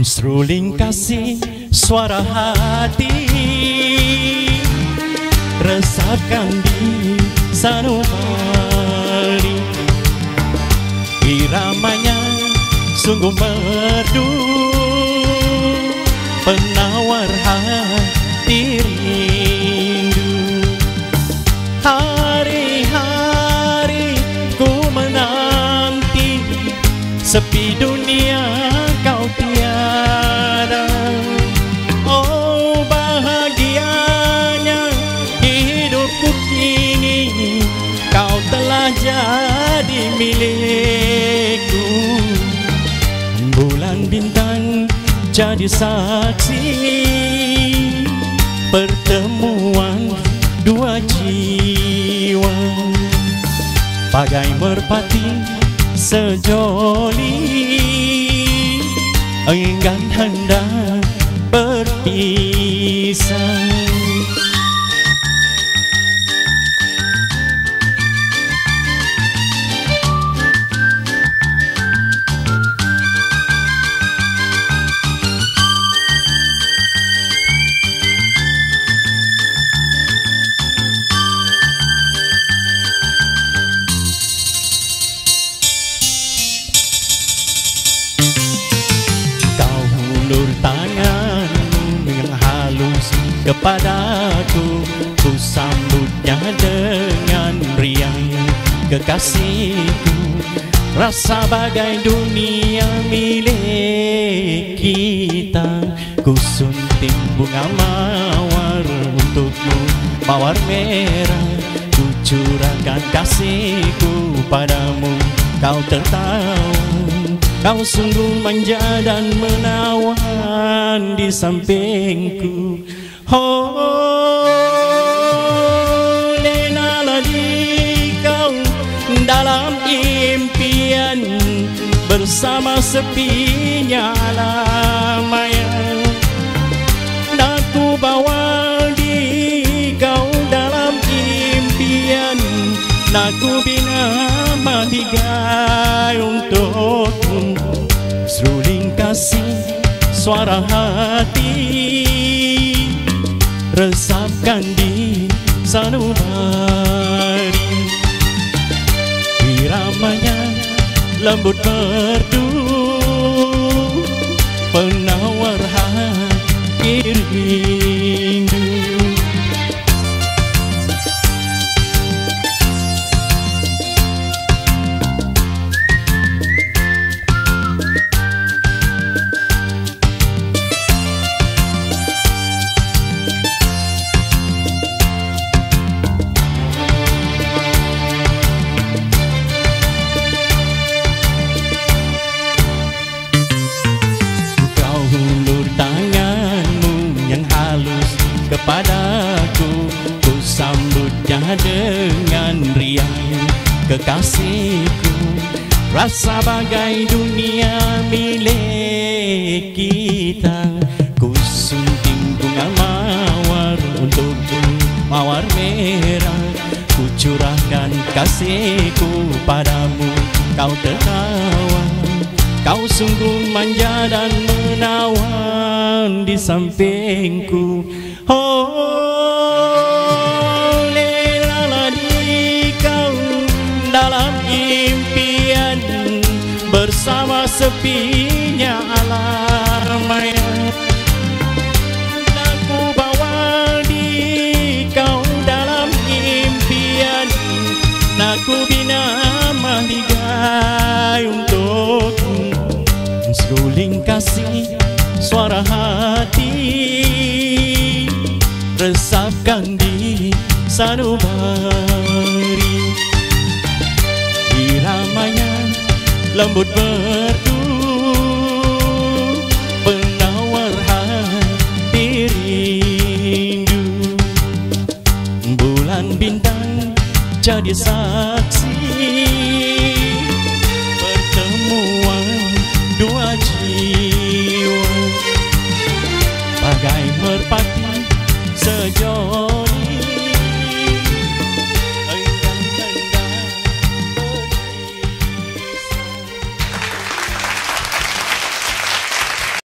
Seruling kasih suara hati, resapkan di sanubari. Iramanya sungguh merdu, penawar hati rindu. Hari-hari ku menanti, sepi dunia kau tiada. Oh bahagianya hidupku kini, kau telah jadi milikku. Bulan bintang jadi saksi pertemuan dua jiwa, bagai merpati sejoli enggan hendak berpisah. Tanganmu yang halus kepadaku, ku sambutnya dengan riang kekasihku. Rasa bagai dunia milik kita, ku sunting bunga mawar untukmu, mawar merah. Ku curahkan kasihku padamu, kau tertawa. Kau sungguh manja dan menawan di sampingku. Oh, lenalah di kau dalam impian, bersama sepinya alamaya. Dan ku bawa di kau dalam impian, nak ku bina mati gai untukmu. Seruling kasih suara hati, resapkan di sanubari. Iramanya lembut merdu, penawar hati rindu. Kepadaku, ku sambutnya dengan riang kekasihku. Rasa bagai dunia milik kita, ku sunting bunga mawar untukmu, mawar merah. Ku curahkan kasihku padamu, kau tertawa. Kau sungguh manja dan menawan di sampingku. Oh, lelalah di kau dalam impian, bersama sepinya alamaya. Dan ku bawa di kau dalam impian, nak ku bina mahligai untukmu. Seruling kasih suara hati, resapkan di sanubari. Iramanya lembut merdu, penawar hati rindu. Bulan bintang jadi saksi pertemuan dua jiwa, bagai merpati sejoli